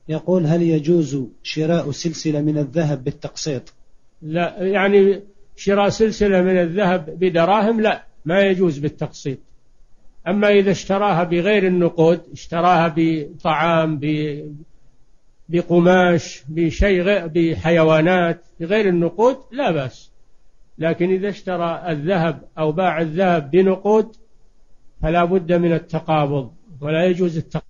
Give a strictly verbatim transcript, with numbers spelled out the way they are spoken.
يقول: هل يجوز شراء سلسلة من الذهب بالتقسيط؟ لا، يعني شراء سلسلة من الذهب بدراهم لا، ما يجوز بالتقسيط. أما إذا اشتراها بغير النقود، اشتراها بطعام، بقماش، بشيء، بحيوانات بغير النقود، لا بأس. لكن إذا اشترى الذهب أو باع الذهب بنقود فلا بد من التقابض، ولا يجوز التقابض.